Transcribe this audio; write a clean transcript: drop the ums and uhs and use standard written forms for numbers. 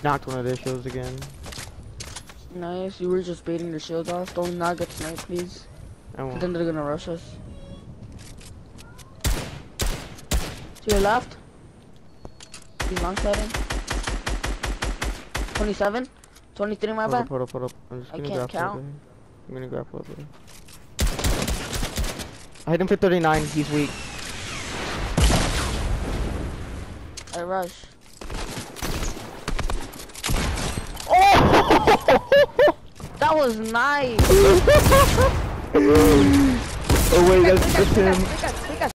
Knocked one of their shields again. Nice, you were just baiting the shield off. Don't not get sniped, please. I won't. Then they're gonna rush us. To your left. He's long siding. 27? 23, my bad. Put up. I'm just I gonna can't grapple count. I'm gonna grapple up there. I hit him for 39, he's weak. I rush. Oh! That was nice! Oh wait, that's him.